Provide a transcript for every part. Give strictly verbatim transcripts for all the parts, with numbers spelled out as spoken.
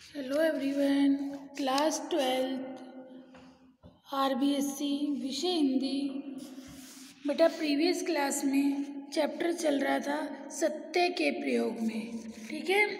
Hello everyone, class twelfth RBSC विषय हिंदी। बेटा previous class में चैप्टर चल रहा था सत्य के प्रयोग में, ठीक है।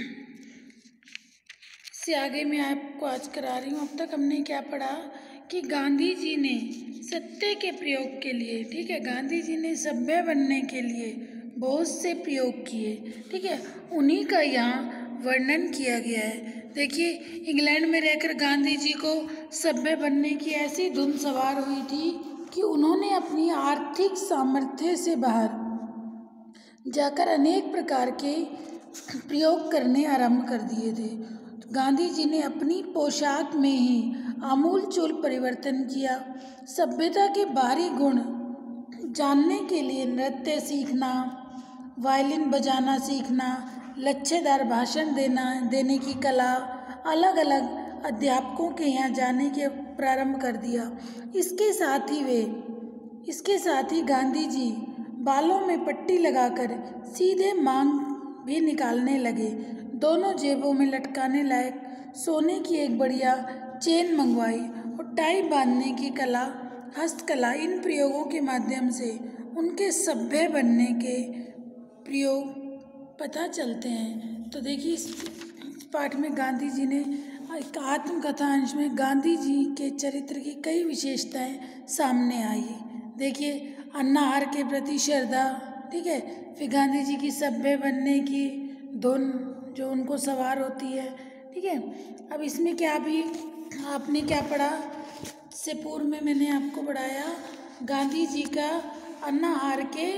इससे आगे मैं आपको आज करा रही हूँ। अब तक हमने क्या पढ़ा कि गांधी जी ने सत्य के प्रयोग के लिए, ठीक है, गांधी जी ने सभ्य बनने के लिए बहुत से प्रयोग किए, ठीक है। उन्हीं का यहाँ वर्णन किया गया है। देखिए, इंग्लैंड में रहकर गांधी जी को सभ्य बनने की ऐसी धुन सवार हुई थी कि उन्होंने अपनी आर्थिक सामर्थ्य से बाहर जाकर अनेक प्रकार के प्रयोग करने आरंभ कर दिए थे। गांधी जी ने अपनी पोशाक में ही आमूलचूल परिवर्तन किया। सभ्यता के बाहरी गुण जानने के लिए नृत्य सीखना, वायलिन बजाना सीखना, लच्छेदार भाषण देना देने की कला, अलग अलग अध्यापकों के यहाँ जाने के प्रारंभ कर दिया। इसके साथ ही वे इसके साथ ही गांधी जी बालों में पट्टी लगाकर सीधे मांग भी निकालने लगे। दोनों जेबों में लटकाने लायक सोने की एक बढ़िया चेन मंगवाई और टाई बांधने की कला, हस्तकला, इन प्रयोगों के माध्यम से उनके सभ्य बनने के प्रयोग पता चलते हैं। तो देखिए, इस पाठ में गांधी जी ने एक आत्मकथा अंश में गांधी जी के चरित्र की कई विशेषताएं सामने आई। देखिए, अन्ना आहार के प्रति श्रद्धा, ठीक है, फिर गांधी जी की सभ्य बनने की धुन जो उनको सवार होती है, ठीक है। अब इसमें क्या भी आपने क्या पढ़ा, से पूर्व में मैंने आपको पढ़ाया गांधी जी का अन्ना आहार के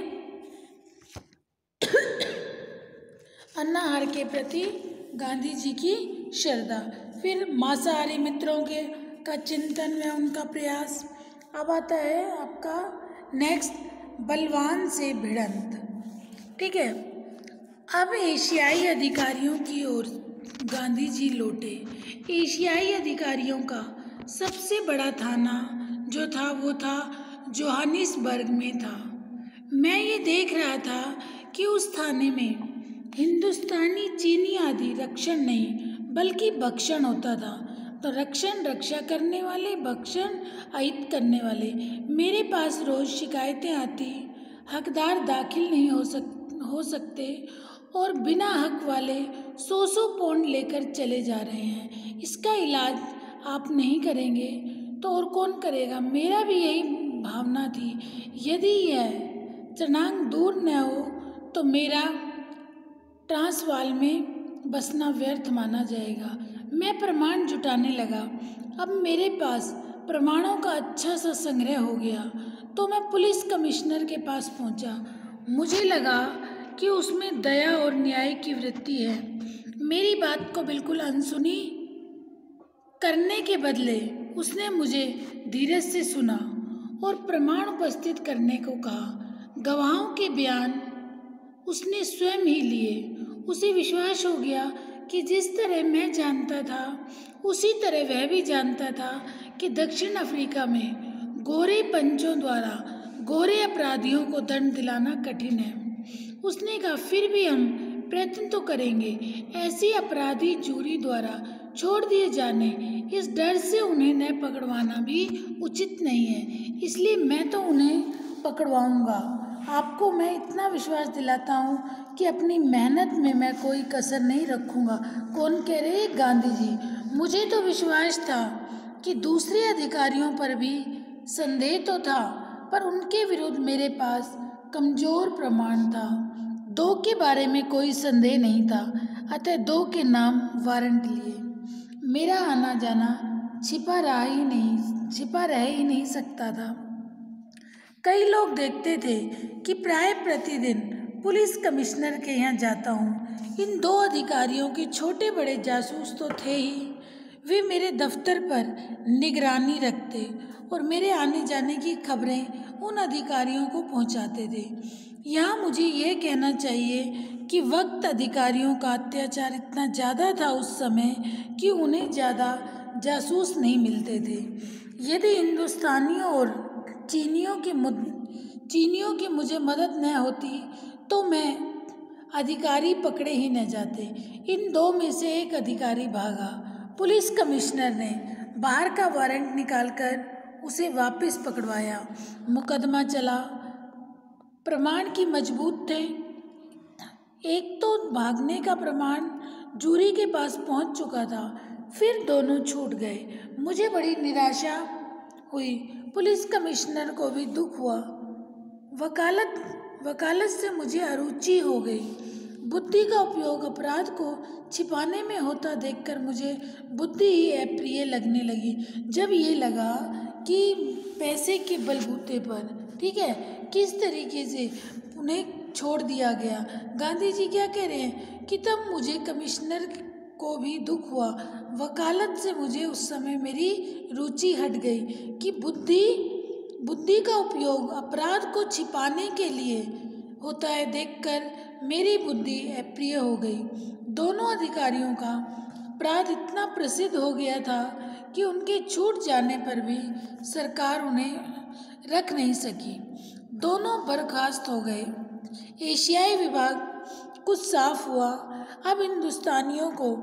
अन्ना आहार के प्रति गांधी जी की श्रद्धा, फिर मांसाहारी मित्रों के का चिंतन में उनका प्रयास। अब आता है आपका नेक्स्ट, बलवान से भिड़ंत, ठीक है। अब एशियाई अधिकारियों की ओर गांधी जी लौटे। एशियाई अधिकारियों का सबसे बड़ा थाना जो था वो था जोहानिसबर्ग में था। मैं ये देख रहा था कि उस थाने में हिंदुस्तानी, चीनी आदि रक्षण नहीं बल्कि भक्षण होता था। तो रक्षण रक्षा करने वाले, भक्षण अहित करने वाले। मेरे पास रोज शिकायतें आती, हकदार दाखिल नहीं हो सक हो सकते और बिना हक वाले सौ सौ पौंड लेकर चले जा रहे हैं। इसका इलाज आप नहीं करेंगे तो और कौन करेगा? मेरा भी यही भावना थी। यदि यह चनांग दूर न हो तो मेरा ट्रांसवाल में बसना व्यर्थ माना जाएगा। मैं प्रमाण जुटाने लगा। अब मेरे पास प्रमाणों का अच्छा सा संग्रह हो गया तो मैं पुलिस कमिश्नर के पास पहुंचा। मुझे लगा कि उसमें दया और न्याय की वृत्ति है। मेरी बात को बिल्कुल अनसुनी करने के बदले उसने मुझे धीरज से सुना और प्रमाण उपस्थित करने को कहा। गवाहों के बयान उसने स्वयं ही लिए। उसे विश्वास हो गया कि जिस तरह मैं जानता था उसी तरह वह भी जानता था कि दक्षिण अफ्रीका में गोरे पंचों द्वारा गोरे अपराधियों को दंड दिलाना कठिन है। उसने कहा, फिर भी हम प्रयत्न तो करेंगे। ऐसी अपराधी जूरी द्वारा छोड़ दिए जाने, इस डर से उन्हें न पकड़वाना भी उचित नहीं है, इसलिए मैं तो उन्हें पकड़वाऊंगा। आपको मैं इतना विश्वास दिलाता हूँ कि अपनी मेहनत में मैं कोई कसर नहीं रखूँगा। कौन कह रहे? गांधी जी। मुझे तो विश्वास था कि दूसरे अधिकारियों पर भी संदेह तो था, पर उनके विरुद्ध मेरे पास कमजोर प्रमाण था। दो के बारे में कोई संदेह नहीं था, अतः दो के नाम वारंट लिए। मेरा आना जाना छिपा रहा ही नहीं छिपा रह ही नहीं सकता था। कई लोग देखते थे कि प्राय प्रतिदिन पुलिस कमिश्नर के यहाँ जाता हूँ। इन दो अधिकारियों के छोटे बड़े जासूस तो थे ही, वे मेरे दफ्तर पर निगरानी रखते और मेरे आने जाने की खबरें उन अधिकारियों को पहुँचाते थे। यहाँ मुझे यह कहना चाहिए कि वक्त अधिकारियों का अत्याचार इतना ज़्यादा था उस समय कि उन्हें ज़्यादा जासूस नहीं मिलते थे। यदि हिंदुस्तानियों और चीनियों की मुद चीनियों की मुझे मदद न होती तो मैं अधिकारी पकड़े ही न जाते। इन दो में से एक अधिकारी भागा। पुलिस कमिश्नर ने बाहर का वारंट निकालकर उसे वापस पकड़वाया। मुकदमा चला। प्रमाण की मजबूत थे। एक तो भागने का प्रमाण जूरी के पास पहुंच चुका था, फिर दोनों छूट गए। मुझे बड़ी निराशा हुई। पुलिस कमिश्नर को भी दुख हुआ। वकालत वकालत से मुझे अरुचि हो गई। बुद्धि का उपयोग अपराध को छिपाने में होता देखकर मुझे बुद्धि ही अप्रिय लगने लगी। जब ये लगा कि पैसे के बलबूते पर, ठीक है, किस तरीके से उन्हें छोड़ दिया गया। गांधी जी क्या कह रहे हैं कि तब मुझे कमिश्नर को भी दुख हुआ। वकालत से मुझे उस समय मेरी रुचि हट गई कि बुद्धि बुद्धि का उपयोग अपराध को छिपाने के लिए होता है देखकर मेरी बुद्धि अप्रिय हो गई। दोनों अधिकारियों का अपराध इतना प्रसिद्ध हो गया था कि उनके छूट जाने पर भी सरकार उन्हें रख नहीं सकी। दोनों बर्खास्त हो गए। एशियाई विभाग कुछ साफ हुआ। अब हिंदुस्तानियों को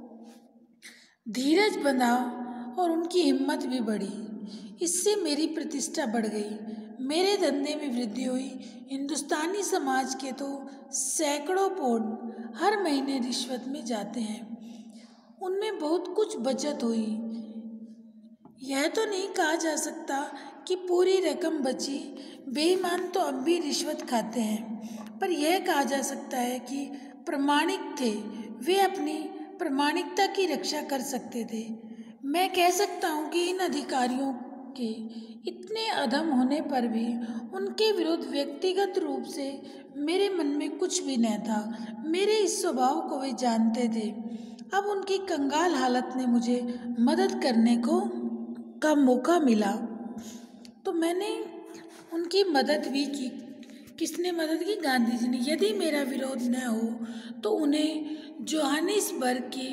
धीरज बंधा और उनकी हिम्मत भी बढ़ी। इससे मेरी प्रतिष्ठा बढ़ गई। मेरे धंधे में वृद्धि हुई। हिंदुस्तानी समाज के तो सैकड़ों पौंड हर महीने रिश्वत में जाते हैं। उनमें बहुत कुछ बचत हुई। यह तो नहीं कहा जा सकता कि पूरी रकम बची। बेईमान तो अब भी रिश्वत खाते हैं, पर यह कहा जा सकता है कि प्रामाणिक थे। वे अपनी प्रामाणिकता की रक्षा कर सकते थे। मैं कह सकता हूँ कि इन अधिकारियों के इतने अधम होने पर भी उनके विरुद्ध व्यक्तिगत रूप से मेरे मन में कुछ भी न था। मेरे इस स्वभाव को वे जानते थे। अब उनकी कंगाल हालत ने मुझे मदद करने को का मौका मिला, तो मैंने उनकी मदद भी की। किसने मदद की? गांधी जी ने। यदि मेरा विरोध न हो तो उन्हें जोहानिसबर्ग की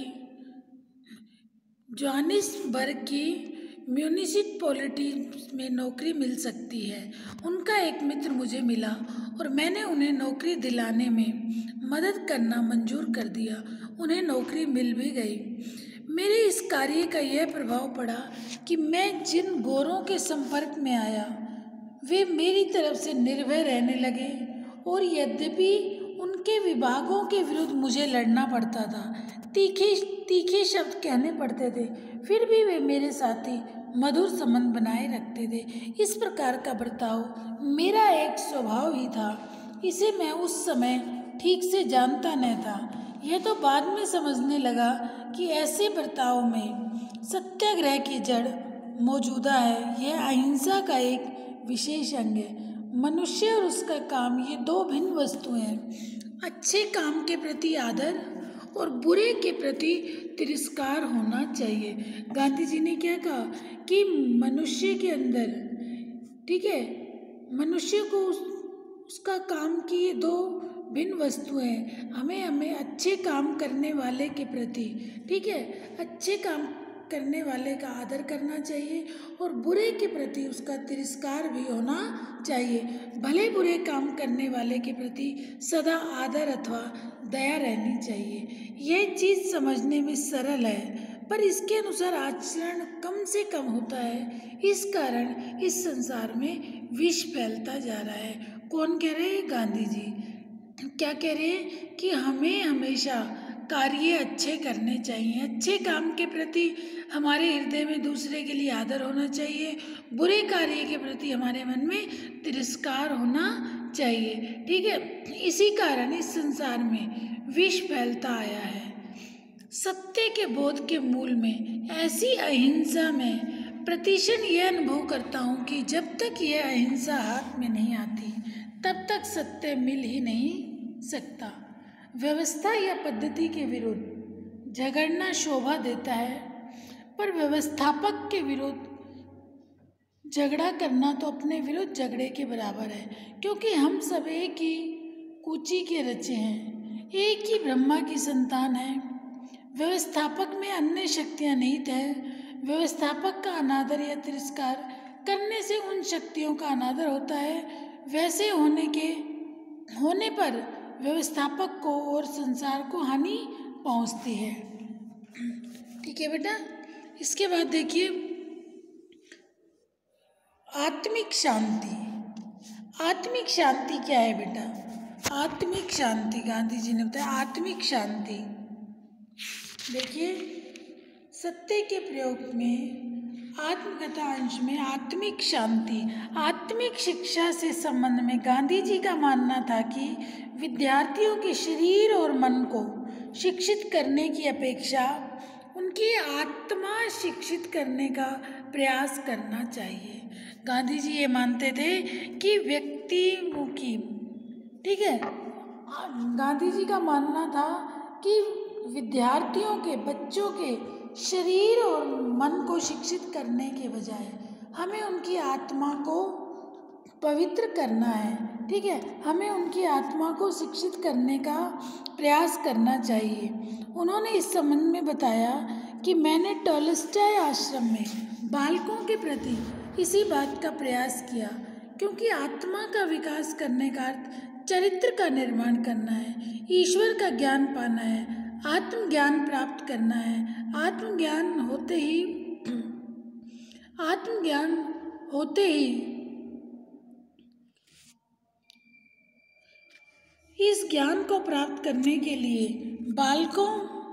जोहानिसबर्ग की म्यूनिसिपैलिटी में नौकरी मिल सकती है। उनका एक मित्र मुझे मिला और मैंने उन्हें नौकरी दिलाने में मदद करना मंजूर कर दिया। उन्हें नौकरी मिल भी गई। मेरे इस कार्य का यह प्रभाव पड़ा कि मैं जिन गोरों के संपर्क में आया वे मेरी तरफ से निर्भय रहने लगे, और यद्यपि उनके विभागों के विरुद्ध मुझे लड़ना पड़ता था, तीखे तीखे शब्द कहने पड़ते थे, फिर भी वे मेरे साथी मधुर संबंध बनाए रखते थे। इस प्रकार का बर्ताव मेरा एक स्वभाव ही था। इसे मैं उस समय ठीक से जानता न था। यह तो बाद में समझने लगा कि ऐसे बर्ताव में सत्याग्रह की जड़ मौजूदा है। यह अहिंसा का एक विशेष अंग है। मनुष्य और उसका काम ये दो भिन्न वस्तुएं हैं। अच्छे काम के प्रति आदर और बुरे के प्रति तिरस्कार होना चाहिए। गांधी जी ने क्या कहा कि मनुष्य के अंदर, ठीक है, मनुष्य को उस, उसका काम की ये दो भिन्न वस्तुएं हैं। हमें हमें अच्छे काम करने वाले के प्रति, ठीक है, अच्छे काम करने वाले का आदर करना चाहिए और बुरे के प्रति उसका तिरस्कार भी होना चाहिए। भले बुरे काम करने वाले के प्रति सदा आदर अथवा दया रहनी चाहिए। यह चीज़ समझने में सरल है, पर इसके अनुसार आचरण कम से कम होता है। इस कारण इस संसार में विष फैलता जा रहा है। कौन कह रहे हैं? गांधी जी। क्या कह रहे हैं कि हमें हमेशा कार्य अच्छे करने चाहिए। अच्छे काम के प्रति हमारे हृदय में दूसरे के लिए आदर होना चाहिए। बुरे कार्य के प्रति हमारे मन में तिरस्कार होना चाहिए। ठीक है, इसी कारण इस संसार में विष फैलता आया है। सत्य के बोध के मूल में ऐसी अहिंसा में प्रतिशत यह अनुभव करता हूँ कि जब तक यह अहिंसा हाथ में नहीं आती तब तक सत्य मिल ही नहीं सकता। व्यवस्था या पद्धति के विरुद्ध झगड़ना शोभा देता है, पर व्यवस्थापक के विरुद्ध झगड़ा करना तो अपने विरुद्ध झगड़े के बराबर है, क्योंकि हम सब एक ही कूची के रचे हैं, एक ही ब्रह्मा की संतान हैं। व्यवस्थापक में अन्य शक्तियां निहित हैं। व्यवस्थापक का अनादर या तिरस्कार करने से उन शक्तियों का अनादर होता है। वैसे होने के होने पर व्यवस्थापक को और संसार को हानि पहुंचती है। ठीक है बेटा। इसके बाद देखिए आत्मिक शांति। आत्मिक शांति क्या है बेटा? आत्मिक शांति गांधी जी ने बताया। आत्मिक शांति देखिए सत्य के प्रयोग में आत्मकथा अंश में आत्मिक शांति। आत्मिक शिक्षा से संबंध में गांधी जी का मानना था कि विद्यार्थियों के शरीर और मन को शिक्षित करने की अपेक्षा उनकी आत्मा शिक्षित करने का प्रयास करना चाहिए। गांधी जी ये मानते थे कि व्यक्तिमुखी, ठीक है, गांधी जी का मानना था कि विद्यार्थियों के, बच्चों के शरीर और मन को शिक्षित करने के बजाय हमें उनकी आत्मा को पवित्र करना है। ठीक है, हमें उनकी आत्मा को शिक्षित करने का प्रयास करना चाहिए। उन्होंने इस संबंध में बताया कि मैंने टॉलस्टॉय आश्रम में बालकों के प्रति इसी बात का प्रयास किया, क्योंकि आत्मा का विकास करने का अर्थ चरित्र का निर्माण करना है, ईश्वर का ज्ञान पाना है, आत्मज्ञान प्राप्त करना है। आत्मज्ञान होते ही आत्मज्ञान होते ही इस ज्ञान को प्राप्त करने के लिए बालकों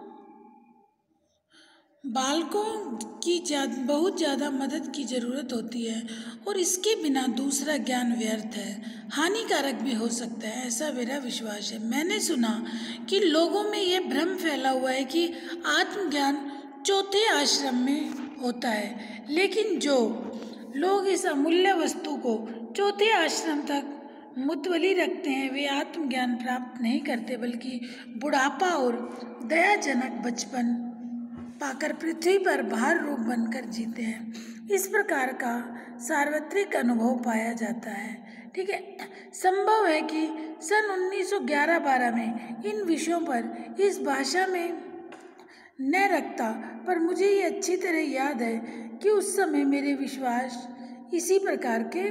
बालकों की ज्यादा बहुत ज़्यादा मदद की ज़रूरत होती है और इसके बिना दूसरा ज्ञान व्यर्थ है, हानिकारक भी हो सकता है, ऐसा मेरा विश्वास है। मैंने सुना कि लोगों में यह भ्रम फैला हुआ है कि आत्मज्ञान चौथे आश्रम में होता है, लेकिन जो लोग इस अमूल्य वस्तु को चौथे आश्रम तक मुतवली रखते हैं वे आत्मज्ञान प्राप्त नहीं करते, बल्कि बुढ़ापा और दयाजनक बचपन पाकर पृथ्वी पर भार रूप बनकर जीते हैं। इस प्रकार का सार्वत्रिक अनुभव पाया जाता है। ठीक है, संभव है कि सन उन्नीस सौ ग्यारह बारह में इन विषयों पर इस भाषा में न रखता, पर मुझे ये अच्छी तरह याद है कि उस समय मेरे विश्वास इसी प्रकार के,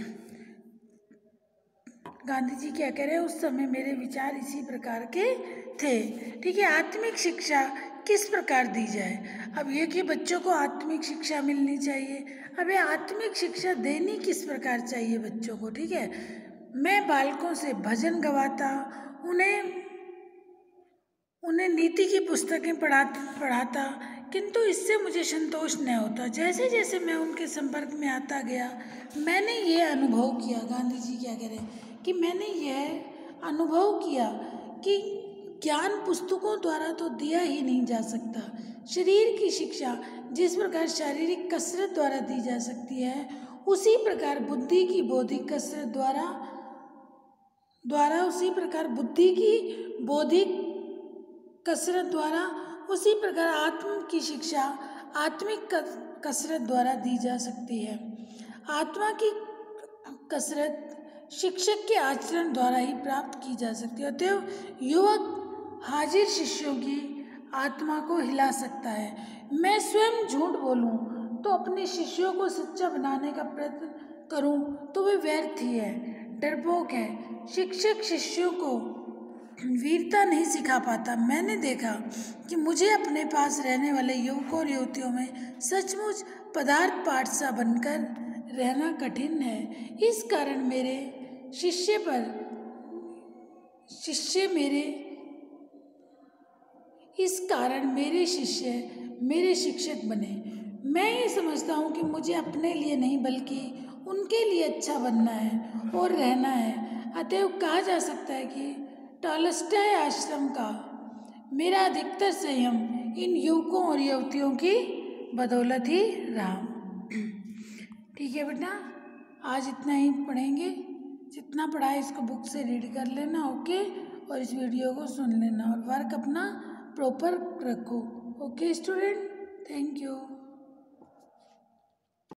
गांधी जी क्या कह रहे हैं, उस समय मेरे विचार इसी प्रकार के थे। ठीक है, आत्मिक शिक्षा किस प्रकार दी जाए? अब ये कि बच्चों को आत्मिक शिक्षा मिलनी चाहिए। अब ये आत्मिक शिक्षा देनी किस प्रकार चाहिए बच्चों को? ठीक है, मैं बालकों से भजन गवाता, उन्हें उन्हें नीति की पुस्तकें पढ़ा पढ़ाता किंतु इससे मुझे संतोष न होता। जैसे जैसे मैं उनके संपर्क में आता गया मैंने ये अनुभव किया, गांधी जी क्या कह रहे हैं कि मैंने यह अनुभव किया कि ज्ञान पुस्तकों द्वारा तो दिया ही नहीं जा सकता। शरीर की शिक्षा जिस प्रकार शारीरिक कसरत द्वारा दी जा सकती है, उसी प्रकार बुद्धि की बौद्धिक कसरत द्वारा द्वारा उसी प्रकार बुद्धि की बौद्धिक कसरत द्वारा उसी प्रकार आत्म की शिक्षा आत्मिक कसरत द्वारा दी जा सकती है। आत्मा की कसरत शिक्षक के आचरण द्वारा ही प्राप्त की जा सकती है। अतएव युवक हाजिर शिष्यों की आत्मा को हिला सकता है। मैं स्वयं झूठ बोलूं तो अपने शिष्यों को सच्चा बनाने का प्रयत्न करूं तो वे व्यर्थ ही है, डरपोक है। शिक्षक शिष्यों को वीरता नहीं सिखा पाता। मैंने देखा कि मुझे अपने पास रहने वाले युवकों और युवतियों में सचमुच पदार्थ पाठ सा बनकर रहना कठिन है। इस कारण मेरे शिष्य पर शिष्य मेरे इस कारण मेरे शिष्य मेरे शिक्षक बने। मैं ये समझता हूँ कि मुझे अपने लिए नहीं बल्कि उनके लिए अच्छा बनना है और रहना है। अतएव कहा जा सकता है कि टॉलस्टॉय आश्रम का मेरा अधिकतर संयम इन युवकों और युवतियों की बदौलत ही रहा। ठीक है बेटा, आज इतना ही पढ़ेंगे। जितना पढ़ा है इसको बुक से रीड कर लेना, ओके, और इस वीडियो को सुन लेना और वर्क अपना प्रॉपर रखो। Okay student, thank you.